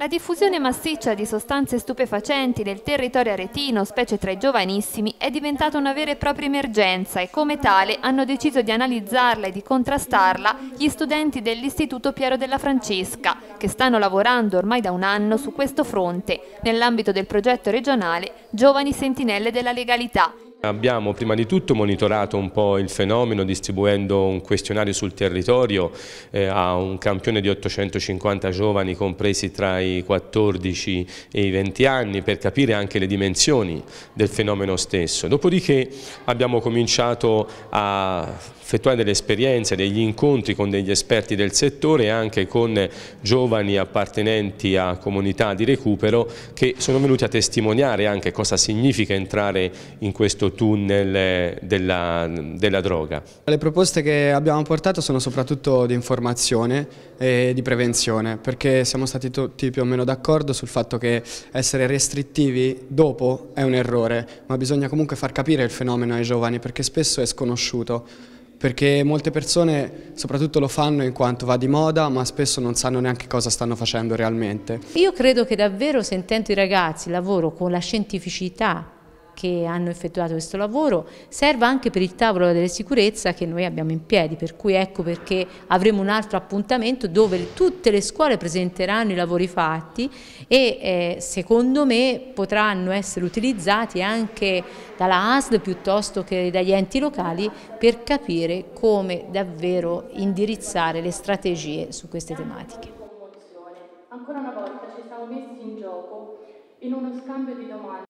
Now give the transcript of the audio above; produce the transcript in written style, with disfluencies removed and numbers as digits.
La diffusione massiccia di sostanze stupefacenti nel territorio aretino, specie tra i giovanissimi, è diventata una vera e propria emergenza e come tale hanno deciso di analizzarla e di contrastarla gli studenti dell'Istituto Piero della Francesca, che stanno lavorando ormai da un anno su questo fronte, nell'ambito del progetto regionale Giovani Sentinelle della Legalità. Abbiamo prima di tutto monitorato un po' il fenomeno distribuendo un questionario sul territorio a un campione di 850 giovani compresi tra i 14 e i 20 anni per capire anche le dimensioni del fenomeno stesso. Dopodiché abbiamo cominciato a effettuare delle esperienze, degli incontri con degli esperti del settore e anche con giovani appartenenti a comunità di recupero che sono venuti a testimoniare anche cosa significa entrare in questo tunnel della droga. Le proposte che abbiamo portato sono soprattutto di informazione e di prevenzione, perché siamo stati tutti più o meno d'accordo sul fatto che essere restrittivi dopo è un errore, ma bisogna comunque far capire il fenomeno ai giovani perché spesso è sconosciuto. Perché molte persone soprattutto lo fanno in quanto va di moda, ma spesso non sanno neanche cosa stanno facendo realmente. Io credo che davvero, sentendo i ragazzi, il lavoro con la scientificità che hanno effettuato questo lavoro serva anche per il tavolo della sicurezza che noi abbiamo in piedi, per cui ecco perché avremo un altro appuntamento dove tutte le scuole presenteranno i lavori fatti e secondo me potranno essere utilizzati anche dalla ASL piuttosto che dagli enti locali per capire come davvero indirizzare le strategie su queste tematiche. Ancora una volta ci siamo messi in gioco in uno scambio di domande.